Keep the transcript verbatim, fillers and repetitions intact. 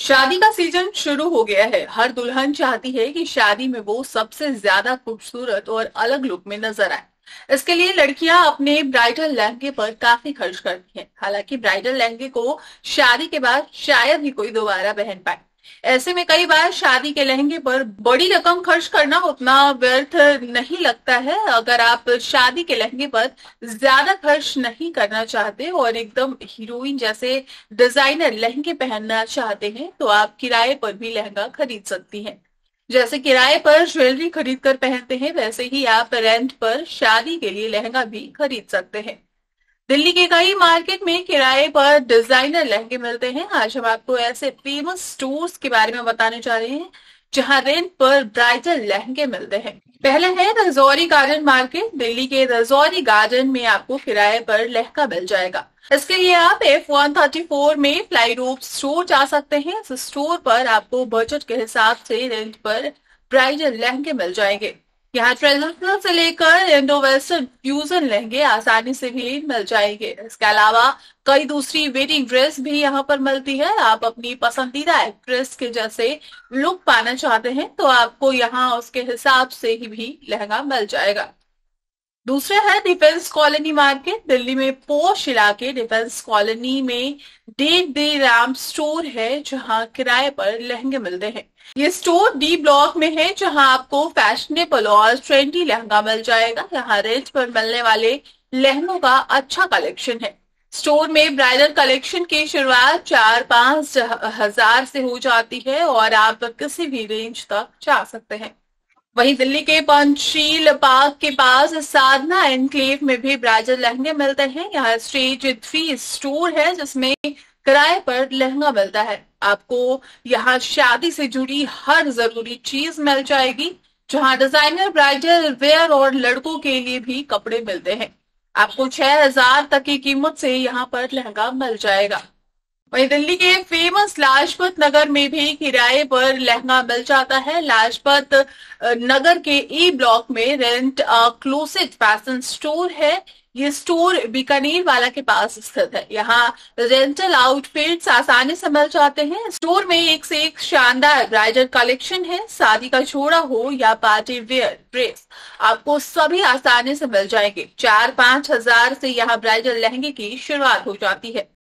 शादी का सीजन शुरू हो गया है। हर दुल्हन चाहती है कि शादी में वो सबसे ज्यादा खूबसूरत और अलग लुक में नजर आए। इसके लिए लड़कियां अपने ब्राइडल लहंगे पर काफी खर्च करती हैं। हालांकि ब्राइडल लहंगे को शादी के बाद शायद ही कोई दोबारा पहन पाए। ऐसे में कई बार शादी के लहंगे पर बड़ी रकम खर्च करना उतना व्यर्थ नहीं लगता है। अगर आप शादी के लहंगे पर ज्यादा खर्च नहीं करना चाहते और एकदम हीरोइन जैसे डिजाइनर लहंगे पहनना चाहते हैं तो आप किराए पर भी लहंगा खरीद सकती हैं। जैसे किराए पर ज्वेलरी खरीद कर पहनते हैं, वैसे ही आप रेंट पर शादी के लिए लहंगा भी खरीद सकते हैं। दिल्ली के कई मार्केट में किराए पर डिजाइनर लहंगे मिलते हैं। आज हम आपको ऐसे फेमस स्टोर्स के बारे में बताने जा रहे हैं जहां रेंट पर ब्राइडल लहंगे मिलते हैं। पहला है रजौरी गार्डन मार्केट। दिल्ली के रजौरी गार्डन में आपको किराए पर लहंगा मिल जाएगा। इसके लिए आप एफ वन थर्टी फोर में फ्लाई रूफ स्टोर जा सकते हैं। इस स्टोर पर आपको बजट के हिसाब से रेंट पर ब्राइडल लहंगे मिल जाएंगे। यहाँ ट्रेडिशनल से लेकर इंडो वेस्टर्न फ्यूजन लहंगे आसानी से भी मिल जाएंगे। इसके अलावा कई दूसरी वेडिंग ड्रेस भी यहाँ पर मिलती है। आप अपनी पसंदीदा एक्ट्रेस के जैसे लुक पाना चाहते हैं तो आपको यहाँ उसके हिसाब से ही भी लहंगा मिल जाएगा। दूसरा है डिफेंस कॉलोनी मार्केट। दिल्ली में पोश इलाके डिफेंस कॉलोनी में डेट दे राम स्टोर है जहां किराए पर लहंगे मिलते हैं। ये स्टोर डी ब्लॉक में है जहां आपको फैशनेबल और ट्रेंडी लहंगा मिल जाएगा। यहाँ रेंट पर मिलने वाले लहंगों का अच्छा कलेक्शन है। स्टोर में ब्राइडल कलेक्शन की शुरुआत चार पांच हजार से हो जाती है और आप किसी भी रेंज तक जा सकते हैं। वहीं दिल्ली के पंचशील पार्क के पास साधना एनक्लेव में भी ब्राइडल लहंगे मिलते हैं। यहाँ स्टेज थ्री स्टोर है जिसमें किराए पर लहंगा मिलता है। आपको यहाँ शादी से जुड़ी हर जरूरी चीज मिल जाएगी, जहाँ डिजाइनर ब्राइडल वेयर और लड़कों के लिए भी कपड़े मिलते हैं। आपको छह हजार तक की कीमत से यहाँ पर लहंगा मिल जाएगा। वहीं दिल्ली के फेमस लाजपत नगर में भी किराए पर लहंगा मिल जाता है। लाजपत अ, नगर के ई ब्लॉक में रेंट क्लोसेट फैशन स्टोर है। ये स्टोर बीकानेर वाला के पास स्थित है। यहाँ रेंटल आउटफिट्स आसानी से मिल जाते हैं। स्टोर में एक से एक शानदार ब्राइडल कलेक्शन है। शादी का जोड़ा हो या पार्टी वेयर ड्रेस, आपको सभी आसानी से मिल जाएंगे। चार पांच हजार से यहाँ ब्राइडल लहंगे की शुरुआत हो जाती है।